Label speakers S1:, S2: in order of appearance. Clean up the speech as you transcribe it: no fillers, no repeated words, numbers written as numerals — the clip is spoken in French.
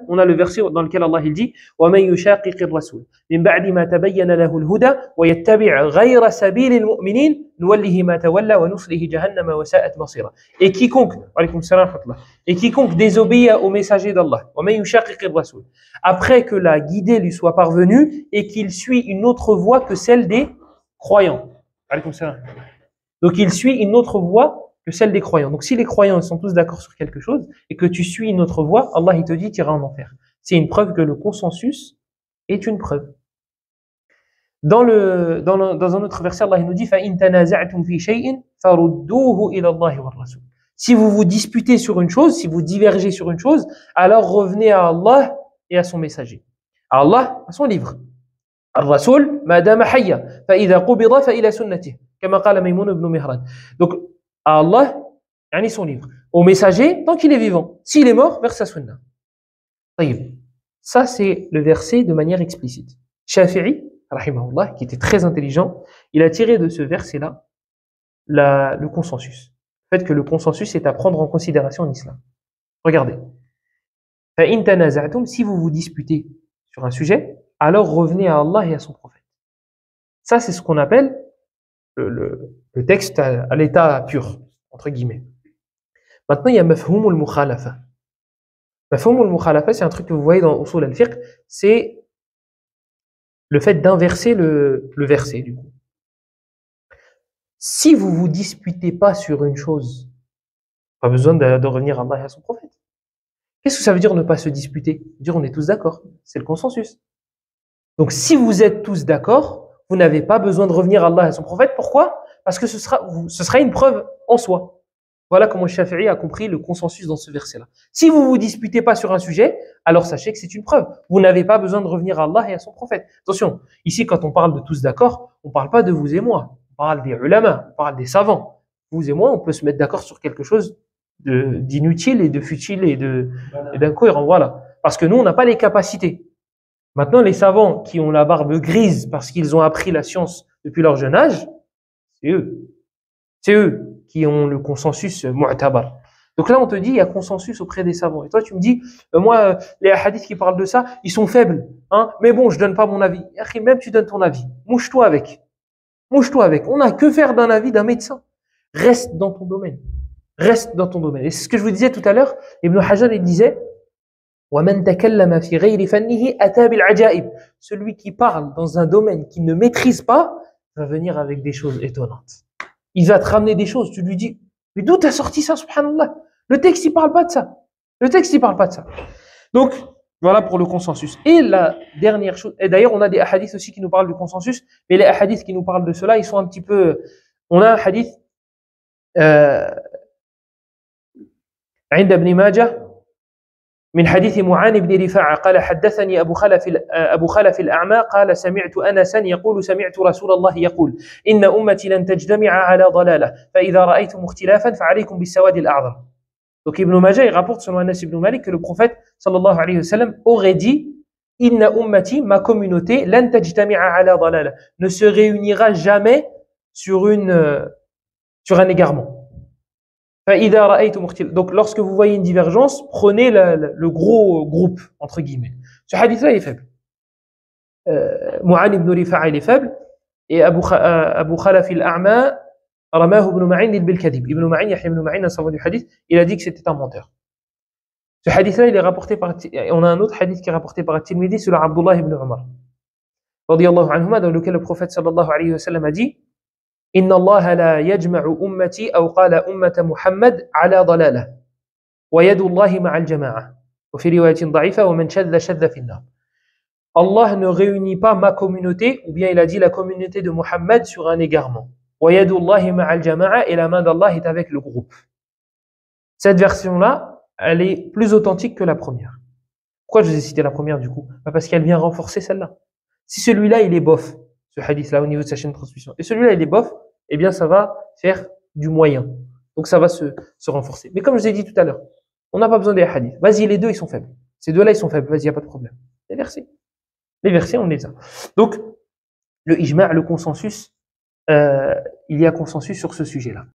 S1: on a le verset dans lequel Allah il dit وَمَن يُشَاقِقِ الرَّسُولِ مِن بَعْدِ مَا تَبَيَّنَ لَهُ الْهُدَى وَيَتَّبِعْ غَيْرَ سَبِيلِ الْمُؤْمِنِينَ نُوَلِّهِ مَا تَوَلَّى وَنُصْلِهِ جَهَنَّمَ وَسَاءَتْ مَصِيرًا. Et quiconque désobéit au messager d'Allah, وَمَن يُشَاقِقِ الرَّسُولِ, après que la guidée lui soit parvenue et qu'il suit une autre voie que celle des croyants. Donc il suit une autre voie que celle des croyants. Donc si les croyants sont tous d'accord sur quelque chose et que tu suis une autre voie, Allah il te dit tu iras en enfer. C'est une preuve que le consensus est une preuve. Dans un autre verset, Allah il nous dit فَإِن تَنَازَعْتُمْ فِي شَيْءٍ فَرُدُّوهُ إِلَى اللَّهِ وَالرَّسُولِ. Si vous vous disputez sur une chose, si vous divergez sur une chose, alors revenez à Allah et à son messager. À Allah, à son livre. Al-Rasul, madama hayya, fa'idha qubida fa'ila sunnatih, kama qala Maymun ibn Mihran. Donc, à Allah, yani son livre. Au messager, tant qu'il est vivant. S'il est mort, vers sa sunna. Taïb. Ça, c'est le verset de manière explicite. Shafi'i, rahimahullah, qui était très intelligent, il a tiré de ce verset-là le consensus. Le fait que le consensus est à prendre en considération en islam. Regardez. فَإِن تَنَازَعْتُمْ, si vous vous disputez sur un sujet, alors revenez à Allah et à son prophète. Ça, c'est ce qu'on appelle le texte à l'état pur, entre guillemets. Maintenant, il y a mafhoum al-mukhalafa. Mafhoum al-mukhalafa, c'est un truc que vous voyez dans Usul al-Fiqh, c'est le fait d'inverser le verset, du coup. Si vous vous disputez pas sur une chose, pas besoin de revenir à Allah et à son prophète. Qu'est-ce que ça veut dire ne pas se disputer? Ça veut dire on est tous d'accord, c'est le consensus. Donc si vous êtes tous d'accord, vous n'avez pas besoin de revenir à Allah et à son prophète. Pourquoi? Parce que ce sera une preuve en soi. Voilà comment Shafi'i a compris le consensus dans ce verset-là. Si vous vous disputez pas sur un sujet, alors sachez que c'est une preuve. Vous n'avez pas besoin de revenir à Allah et à son prophète. Attention, ici quand on parle de tous d'accord, on parle pas de vous et moi. On parle des ulama, on parle des savants. Vous et moi, on peut se mettre d'accord sur quelque chose d'inutile et de futile et d'incohérent. Voilà. Parce que nous, on n'a pas les capacités. Maintenant, les savants qui ont la barbe grise parce qu'ils ont appris la science depuis leur jeune âge, c'est eux. C'est eux qui ont le consensus mu'tabar. Donc là, on te dit, il y a consensus auprès des savants. Et toi, tu me dis, moi, les hadiths qui parlent de ça, ils sont faibles. Hein, mais bon, je donne pas mon avis. Même tu donnes ton avis. Mouche-toi avec. Mouche-toi avec. On n'a que faire d'un avis d'un médecin. Reste dans ton domaine. Reste dans ton domaine. Et c'est ce que je vous disais tout à l'heure. Ibn Hajar, il disait, وَمَنْ تَكَلَّمَ فِي غَيْرِ فَنِّهِ أَتَى بِالْعَجَائِبِ. Celui qui parle dans un domaine qu'il ne maîtrise pas va venir avec des choses étonnantes. Il va te ramener des choses, tu lui dis, mais d'où t'as sorti ça, subhanallah? Le texte, il parle pas de ça. Le texte, il parle pas de ça. Donc, voilà pour le consensus. Et la dernière chose, et d'ailleurs, on a des hadiths aussi qui nous parlent du consensus, mais les hadiths qui nous parlent de cela, ils sont un petit peu, on a un hadith, عند ابن ماجه من حديث معان بن رفاعة قال حدثني أبو خلف الأعمى قال سمعت أنسا يقول سمعت رسول الله يقول إن أمتي لن تجتمع على ضلالة فإذا رأيتم اختلافا فعليكم بالسواد الأعظم. Donc Ibn Majah il rapporte selon Anas ibn Malik que le prophète sallallahu alayhi wa sallam aurait dit Inna ummati, ma communauté, lan tajtami'a ala dalala, ne se réunira jamais sur un égarement. Donc, lorsque vous voyez une divergence, prenez le gros groupe, entre guillemets. Ce hadith-là, il est faible. Mu'an ibn Rifa'a, il est faible. Et Abu Khalaf al-A'ma, Ramah ibn Ma'in bil-Kadib. Ibn Ma'in, Yahya ibn Ma'in, un savant du hadith, il a dit que c'était un menteur. Ce hadith-là, il est rapporté par, on a un autre hadith qui est rapporté par At-Tirmidhi sur Abdullah ibn Umar. Radiyallahu anhuma, dans lequel le prophète sallallahu alayhi wa sallam a dit, إن الله لا يجمع أمتي أو قال أمة محمد على ضلالة ويد الله مع الجماعة وفي رواية ضعيفة ومن شذ شذ في النار. Allah ne réunit pas ma communauté, ou bien il a dit la communauté de Muhammad sur un égarement. ويد الله مع الجماعة, et la main d'Allah est avec le groupe. Cette version-là, elle est plus authentique que la première. Pourquoi je vous ai cité la première du coup? Parce qu'elle vient renforcer celle-là. Si celui-là il est bof, ce hadith-là au niveau de sa chaîne de transmission, et celui-là il est bof, eh bien ça va faire du moyen. Donc ça va se renforcer. Mais comme je vous ai dit tout à l'heure, on n'a pas besoin des hadiths. Vas-y, les deux ils sont faibles. Ces deux-là ils sont faibles. Vas-y, il n'y a pas de problème. Les versets on les a. Donc le ijma', le consensus, il y a consensus sur ce sujet-là.